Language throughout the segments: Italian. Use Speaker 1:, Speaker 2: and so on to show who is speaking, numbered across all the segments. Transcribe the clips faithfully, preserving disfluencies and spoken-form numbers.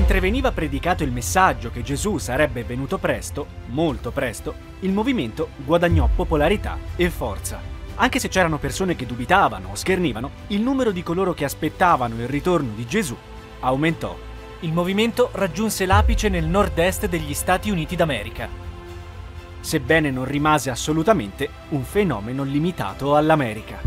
Speaker 1: Mentre veniva predicato il messaggio che Gesù sarebbe venuto presto, molto presto, il movimento guadagnò popolarità e forza. Anche se c'erano persone che dubitavano o schernivano, il numero di coloro che aspettavano il ritorno di Gesù aumentò.
Speaker 2: Il movimento raggiunse l'apice nel nord-est degli Stati Uniti d'America,
Speaker 1: sebbene non rimase assolutamente un fenomeno limitato all'America.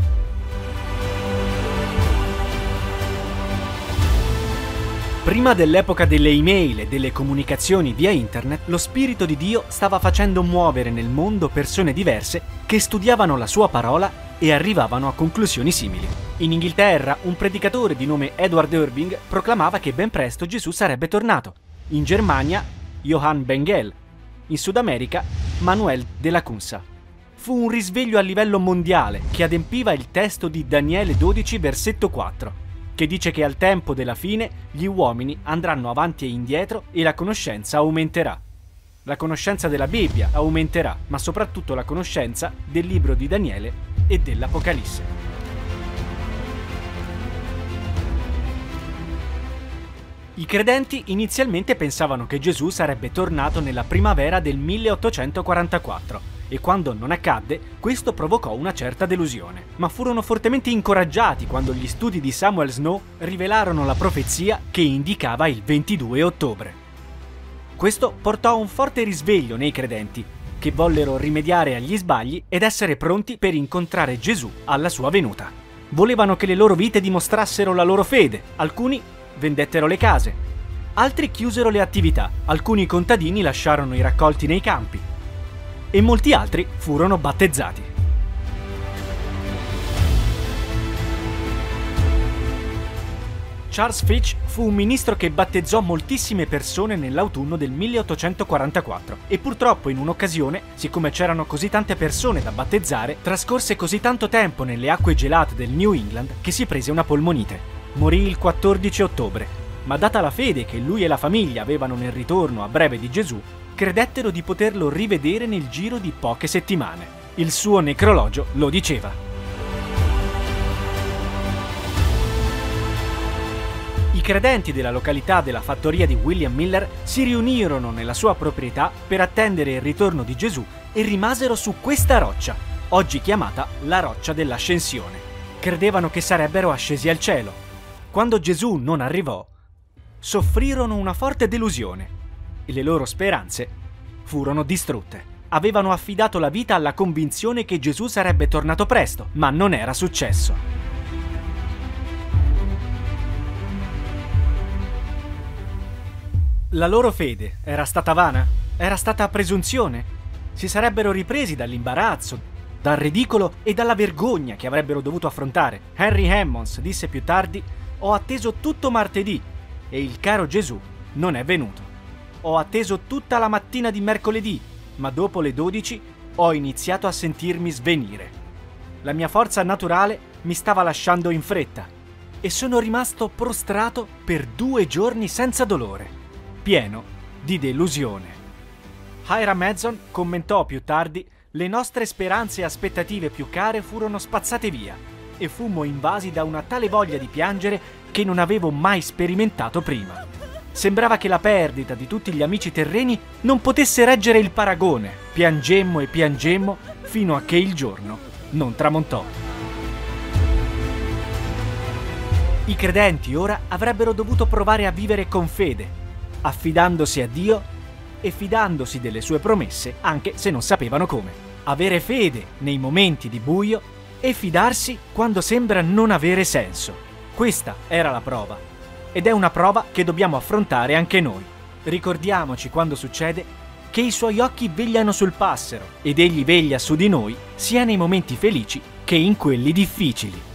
Speaker 1: Prima dell'epoca delle email e delle comunicazioni via internet, lo Spirito di Dio stava facendo muovere nel mondo persone diverse che studiavano la sua parola e arrivavano a conclusioni simili. In Inghilterra, un predicatore di nome Edward Irving proclamava che ben presto Gesù sarebbe tornato. In Germania, Johann Bengel. In Sud America, Manuel de la Cunza. Fu un risveglio a livello mondiale che adempiva il testo di Daniele dodici, versetto quattro. Che dice che al tempo della fine gli uomini andranno avanti e indietro e la conoscenza aumenterà. La conoscenza della Bibbia aumenterà, ma soprattutto la conoscenza del libro di Daniele e dell'Apocalisse. I credenti inizialmente pensavano che Gesù sarebbe tornato nella primavera del milleottocentoquarantaquattro. E quando non accadde, questo provocò una certa delusione. Ma furono fortemente incoraggiati quando gli studi di Samuel Snow rivelarono la profezia che indicava il ventidue ottobre. Questo portò a un forte risveglio nei credenti, che vollero rimediare agli sbagli ed essere pronti per incontrare Gesù alla sua venuta. Volevano che le loro vite dimostrassero la loro fede. Alcuni vendettero le case, altri chiusero le attività, alcuni contadini lasciarono i raccolti nei campi, e molti altri furono battezzati. Charles Fitch fu un ministro che battezzò moltissime persone nell'autunno del milleottocentoquarantaquattro e purtroppo in un'occasione, siccome c'erano così tante persone da battezzare, trascorse così tanto tempo nelle acque gelate del New England che si prese una polmonite. Morì il quattordici ottobre, ma data la fede che lui e la famiglia avevano nel ritorno a breve di Gesù, credettero di poterlo rivedere nel giro di poche settimane. Il suo necrologio lo diceva. I credenti della località della fattoria di William Miller si riunirono nella sua proprietà per attendere il ritorno di Gesù e rimasero su questa roccia, oggi chiamata la roccia dell'ascensione. Credevano che sarebbero ascesi al cielo. Quando Gesù non arrivò, soffrirono una forte delusione e le loro speranze furono distrutte. Avevano affidato la vita alla convinzione che Gesù sarebbe tornato presto, ma non era successo. La loro fede era stata vana? Era stata presunzione? Si sarebbero ripresi dall'imbarazzo, dal ridicolo e dalla vergogna che avrebbero dovuto affrontare. Henry Hammonds disse più tardi: «Ho atteso tutto martedì e il caro Gesù non è venuto. Ho atteso tutta la mattina di mercoledì, ma dopo le dodici ho iniziato a sentirmi svenire. La mia forza naturale mi stava lasciando in fretta e sono rimasto prostrato per due giorni senza dolore, pieno di delusione». Hiram Edson commentò più tardi: «Le nostre speranze e aspettative più care furono spazzate via e fummo invasi da una tale voglia di piangere che non avevo mai sperimentato prima. Sembrava che la perdita di tutti gli amici terreni non potesse reggere il paragone. Piangemmo e piangemmo fino a che il giorno non tramontò». I credenti ora avrebbero dovuto provare a vivere con fede, affidandosi a Dio e fidandosi delle sue promesse anche se non sapevano come. Avere fede nei momenti di buio e fidarsi quando sembra non avere senso. Questa era la prova. Ed è una prova che dobbiamo affrontare anche noi. Ricordiamoci quando succede che i suoi occhi vegliano sul passero ed egli veglia su di noi sia nei momenti felici che in quelli difficili.